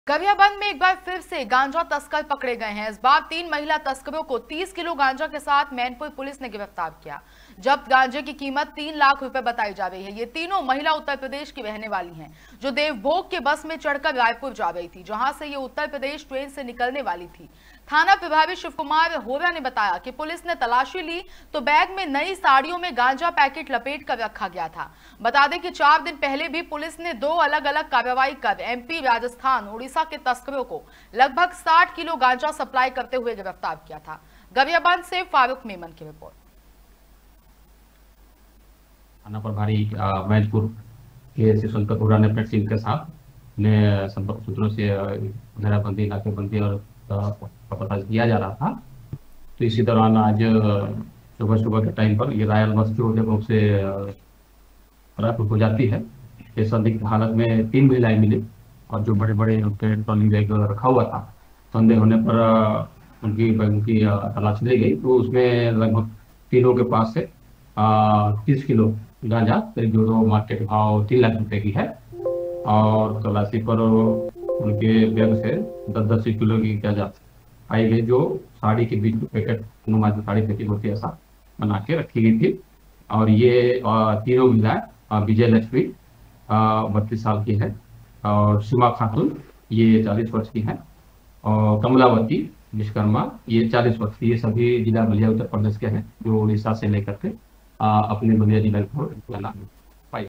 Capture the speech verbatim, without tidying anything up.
गरियाबंद में एक बार फिर से गांजा तस्कर पकड़े गए हैं। इस बार तीन महिला तस्करों को तीस किलो गांजा के साथ मैनपुर पुलिस ने गिरफ्तार किया। जब्त गांजे की कीमत तीन लाख रुपए बताई जा रही है। ये तीनों महिला उत्तर प्रदेश की रहने वाली हैं, जो देवभोग के बस में चढ़कर रायपुर जा रही थी, जहां से ये उत्तर प्रदेश ट्रेन से निकलने वाली थी। थाना प्रभारी शिव कुमार होरा ने बताया कि पुलिस ने तलाशी ली तो बैग में नई साड़ियों में गांजा पैकेट लपेट कर रखा गया था। बता दें कि चार दिन पहले भी पुलिस ने दो अलग अलग कार्रवाई कर एमपी, राजस्थान, उड़ीसा के तस्करों को लगभग साठ किलो गांजा सप्लाई करते हुए गिरफ्तार किया था। गरियाबंद से फारूक मेमन की रिपोर्ट। थाना प्रभारी मैनपुर के शंकर होरा ने अपने टीम के साथ ने संपर्क सूत्रों से घेराबंदी, नाकेबंदी और पता किया जा रहा था। तो इसी दौरान आज सुबह सुबह के टाइम पर ये रायल बस जो जब से रायपुर को जाती है, इस संदिग्ध हालत में तीन महिलाएं मिली और जो बड़े बड़े उनके ट्रॉली बैग रखा हुआ था, संदेह होने पर उनकी उनकी तलाश ली गई। तो उसमें लगभग तीनों के पास से तीस किलो गांजा, जो दो मार्केट भाव तीन लाख रुपए की है, और तलाशी पर उनके बैग से दस दस किलो की गांजा पाई गई, जो साड़ी के बीच में पैकेट नुमा साड़ी पैकेट होती है ऐसा बना के रखी गई थी। और ये तीनों महिलाएं विजय लक्ष्मी बत्तीस साल की है, और सीमा खातून ये चालीस वर्ष की है, और कमलावती विश्वकर्मा ये चालीस वर्ष की। ये सभी जिला बलिया उत्तर प्रदेश के हैं, जो उड़ीसा से लेकर के अपने बलिया जिला को लाना है।